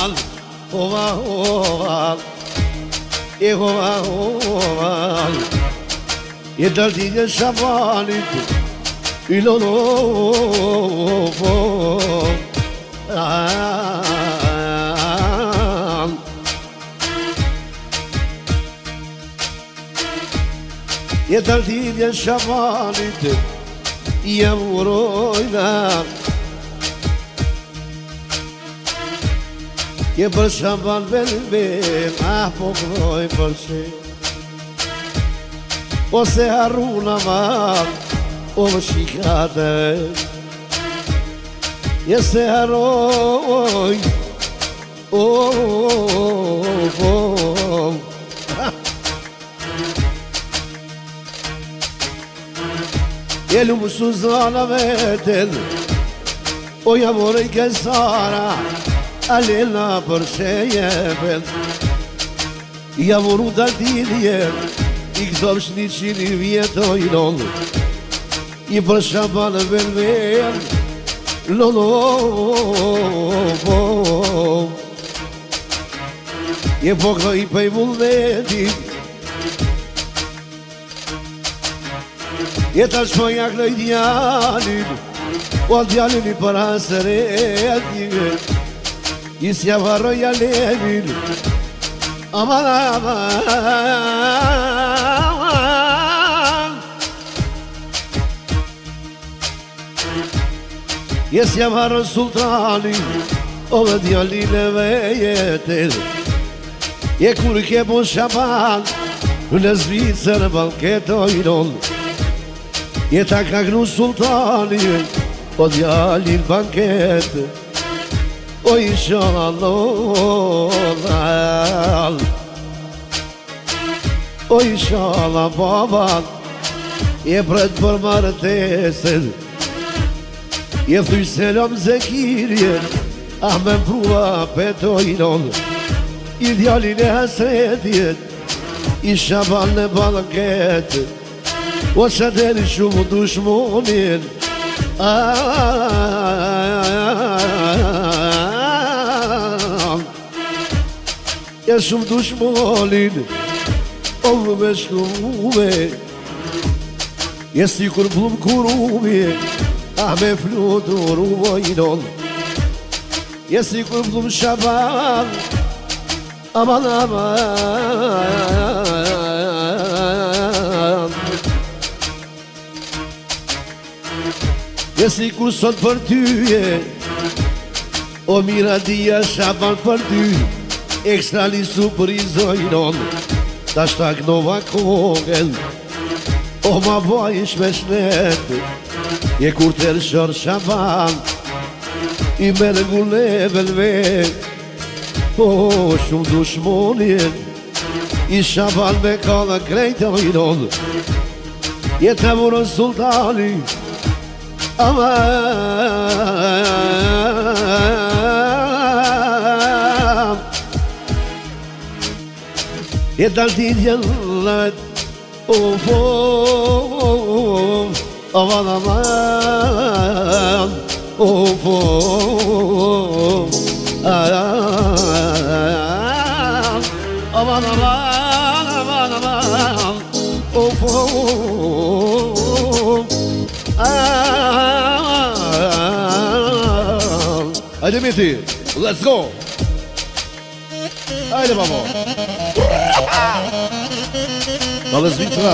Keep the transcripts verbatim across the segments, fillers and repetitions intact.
oval, oval, oval, e oval, oval. E dal di del Shabanit, il nuovo. E dal di del Shabanit, io vorrei e për shaban belbe, ah po këdoj për që ose harru në marë, o më shikate e se harroj, o, o, o, e lumë Suzana veten, o javore i kësara Alena për shejevel Ja voru dal dilje I këzom shni qini vjetojnon I për shaban velvel Lolo Je pokno i pëj vullnetit Je ta shpoja kënoj djalin O djalin i për asëretit I si avarroj alemin Aman, aman I si avarroj sultani O dhe djallin e vejetin Je kur ke po shaban Në zvicë në banketojnon Je ta ka gnu sultani O djallin banket O inshallah O inshallah baban Je pret për martesën Je thuj selam zekirjen Ah me prua petojnon I djallin e hasretjet I shaban në banket O që deri shumë dushmonin Ja shumë dushmonin O më me shkume Je si kur plum kurumi Ah me flutur u vojnon Je si kur plum shaban Aman aman Je si kur sot për tyje O mira dia shaban për ty Ekstra li suprizojnon Ta shtak nova kongel O ma baj shmeshnet Je kur të rëshor shaban I me në gulle velve O shumë dushmonin I shaban me kalla krejtojnon Je të murën sultani Aman E dal di djellet Of, of, aman, aman Of, of, aman, aman, aman, aman Of, of, aman Hajde Miti, let's go Hajde babo Dale Zvitra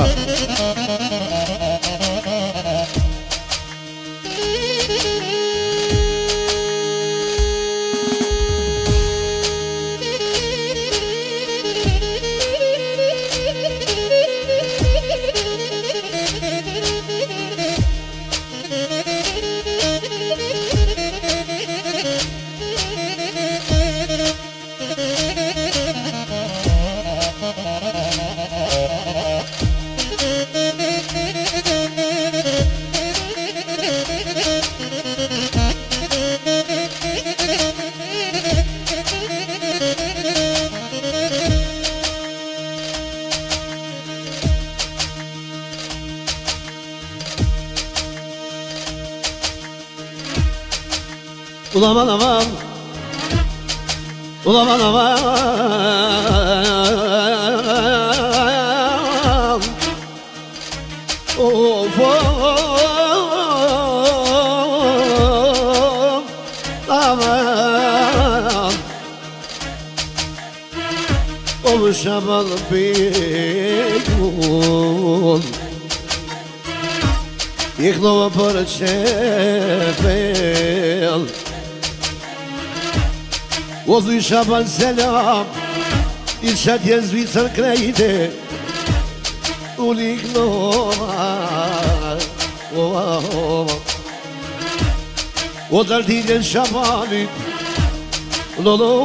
Aman aman Aman aman Of aman Of Şaban Bey'un Ihnova për qepel O dhuj Shaban selam I qatje Zvicër krejte Unë ihnova O daltile Shabanit Lo lo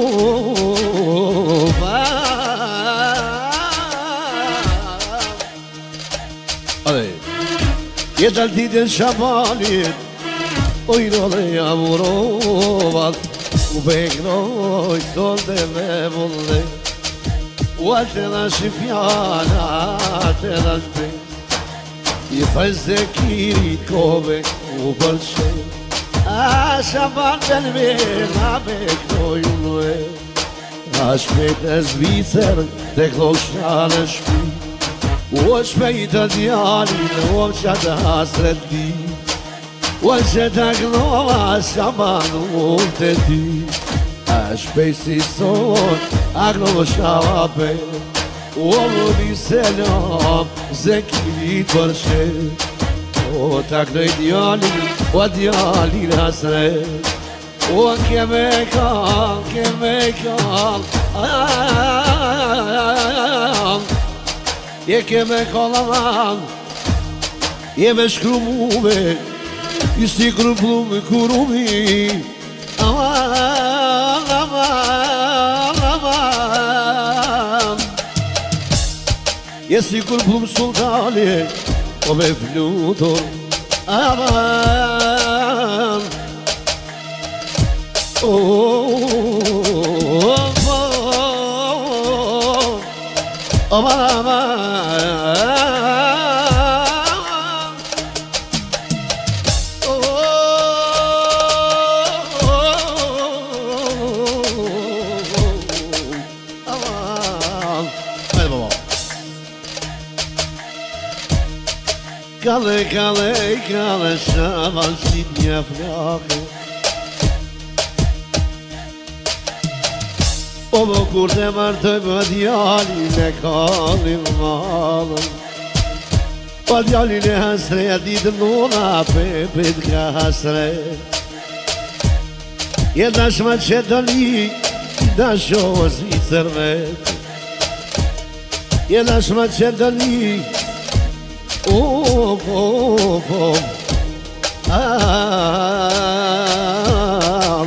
Allez Je daltile Shabanit Ojno dhe jamurovat U beknoj sonde me vulle U atë dhe shifjana Atë dhe shpes I thaj se kirit kove U përqe A Shaban belmen A beknoj ullue A shpet e Zvicër Dhe klosha në shpi U shpejt e djalin O qatë hasret di O që të gnova Shaban unë të ty A shpejt si sot A gnova shabe O më një selam Zekirit përqe O të gnoj djalin O djalin hasret O keme kam, keme kam Je keme kalaman Je me shkru mume I si kru plume kurumi Aman, aman, aman Je si kru plume sultane O me flutur Aman Oh, oh, oh, aman, aman Oh, aman Hadi baba Kale, kale, kale Shaban sidnja flake O më kur të martoj më djalin e kallim malën Pa djalin e hasret ditë nuna pepit ka hasret Je dashma që dali dasho Zvicër vet Je dashma që dali Of, of, of Ah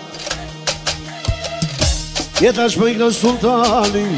Je tash për iknë sultani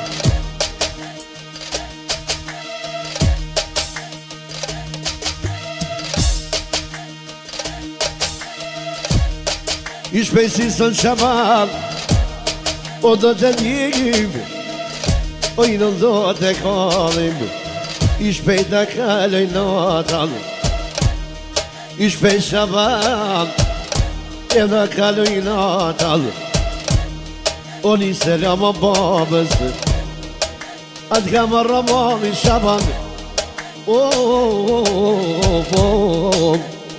I shpejsi sën Shaban O do të njëgjim O i në do të kalim I shpejt në kaloj natan I shpejt Shaban E në kaloj natan Oni selama babës Atë ka më Ramani Shaban Oh, oh, oh, oh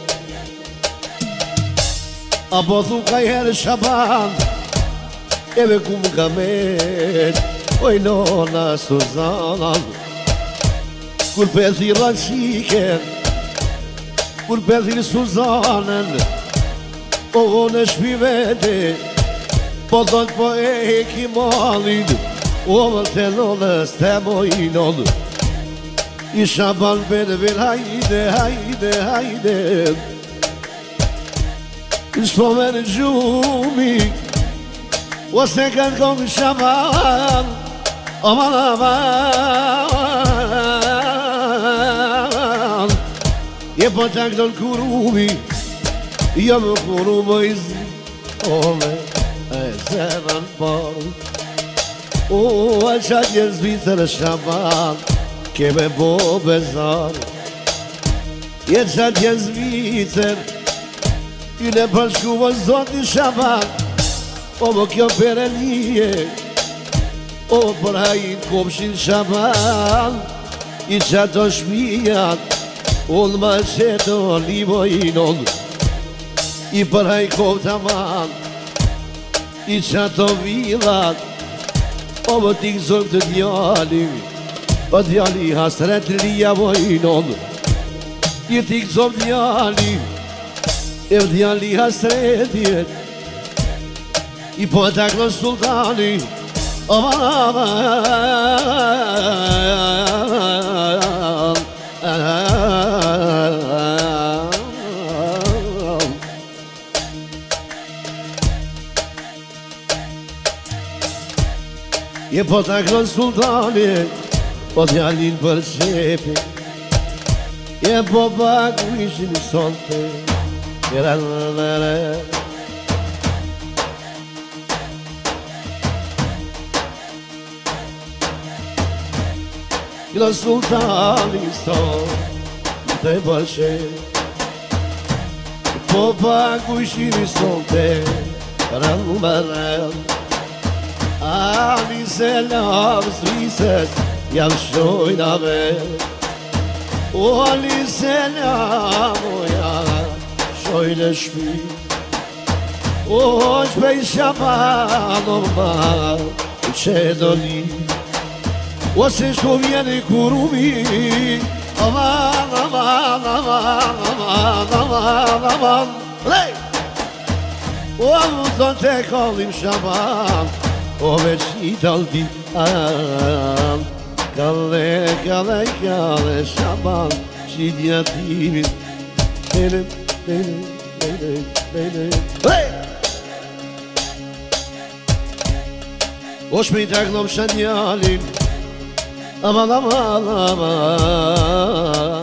Apo thu ka jere Shaban Eve ku më ka met Oj nona Suzanan Kur pethi Raqiken Kur pethi Suzanen O në shpi vete Po dhënë po e heki malin O më të nonës të mojnon I Shaban benvin hajde, hajde, hajde Shpo me në gjumi O se kanë kongë Shaban Aman, aman Je po të këllon kurumi Jo më kurumë i zi Ole E zemën parë O, a qatje Zvicër Shaban Keme bo bezar Je qatje Zvicër I ne përshku vë zoti Shaban O më kjo perenie O për hajin kopshin shaban I qato shpijat Unë më qeto livojin unë I për haj kop të man I qato villat O më t'i këzëm të djali O djali hasret lija vojin unë I t'i këzëm djali E djali hasretjet I po të aklo sultani Aman, Je po të akron sultani Po djallin për qepi Je po pak u ishin i sonte Ilo sultani son Të për qepi Po pak u ishin i sonte Rëmërëm Ani selam zvises Jam shojnë ave O ani selam O ja Shojnë shpi O shpej shaman O ma Që do li O se shko vjeni kurumi Aman, aman, aman, aman, aman, aman Lej O më thonë te kallim shaman O veç i taldi an Kalle, kalle, kalle shaban Qidja timin Bene, bene, bene, bene Hey! O shme i taklom shanjalin Aman, aman, aman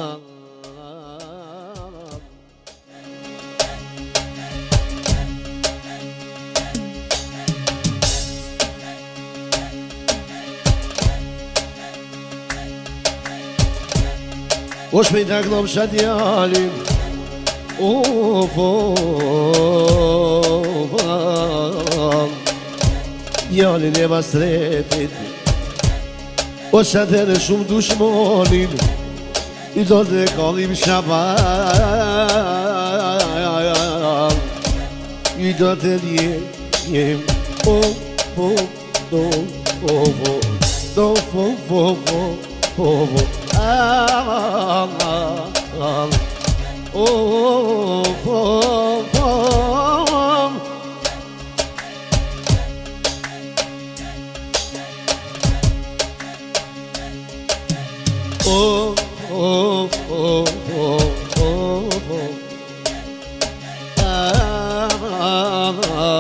O shme i taklom shanjalin Of, of, of Djalin e masretit O shatër shumë dushmonin I do të kallim shaban I do të djem O, o, do, o, o Do, o, o, o, o, o Aman, aman O, o, o, o Oh, oh, oh, oh, oh, oh. Ah, ah, ah.